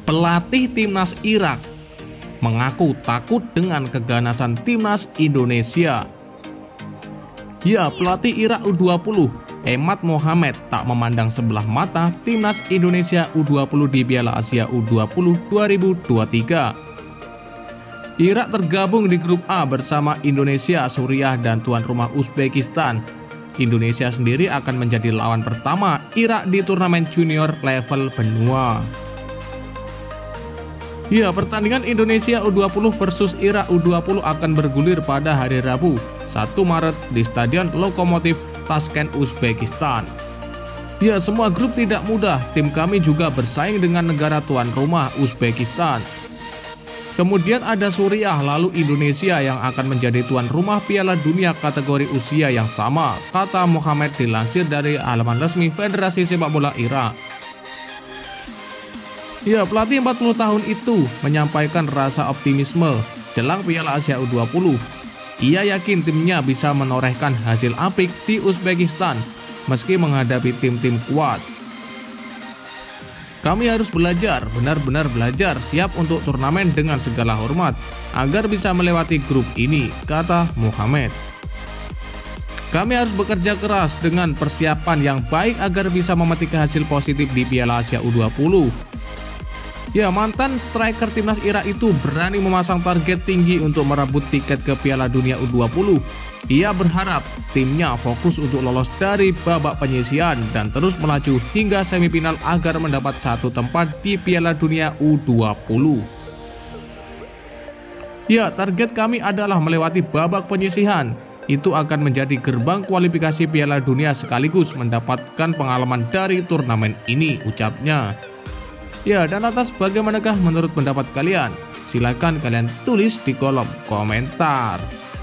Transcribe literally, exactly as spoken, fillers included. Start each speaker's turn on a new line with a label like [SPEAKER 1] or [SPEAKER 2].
[SPEAKER 1] Pelatih timnas Irak mengaku takut dengan keganasan timnas Indonesia. Ya, pelatih Irak U dua puluh, Emad Mohamed, tak memandang sebelah mata timnas Indonesia U dua puluh di Piala Asia U dua puluh dua ribu dua puluh tiga. Irak tergabung di grup A bersama Indonesia, Suriah, dan tuan rumah Uzbekistan. Indonesia sendiri akan menjadi lawan pertama Irak di turnamen junior level benua. Ya, pertandingan Indonesia U dua puluh versus Irak U dua puluh akan bergulir pada hari Rabu, satu Maret di Stadion Lokomotif Tashkent, Uzbekistan. Ya, semua grup tidak mudah. Tim kami juga bersaing dengan negara tuan rumah Uzbekistan. Kemudian ada Suriah, lalu Indonesia yang akan menjadi tuan rumah Piala Dunia kategori usia yang sama, kata Mohamed dilansir dari halaman resmi Federasi Sepak Bola Irak. Ya, pelatih empat puluh tahun itu menyampaikan rasa optimisme jelang Piala Asia U dua puluh. Ia yakin timnya bisa menorehkan hasil apik di Uzbekistan meski menghadapi tim-tim kuat. Kami harus belajar, benar-benar belajar, siap untuk turnamen dengan segala hormat agar bisa melewati grup ini, kata Mohamed. Kami harus bekerja keras dengan persiapan yang baik agar bisa memetik hasil positif di Piala Asia U dua puluh. Ya, mantan striker timnas Irak itu berani memasang target tinggi untuk merebut tiket ke Piala Dunia U dua puluh. Ia berharap timnya fokus untuk lolos dari babak penyisihan dan terus melaju hingga semifinal agar mendapat satu tempat di Piala Dunia U dua puluh. Ya, target kami adalah melewati babak penyisihan. Itu akan menjadi gerbang kualifikasi Piala Dunia sekaligus mendapatkan pengalaman dari turnamen ini, ucapnya. Ya, dan atas bagaimanakah menurut pendapat kalian? Silakan kalian tulis di kolom komentar.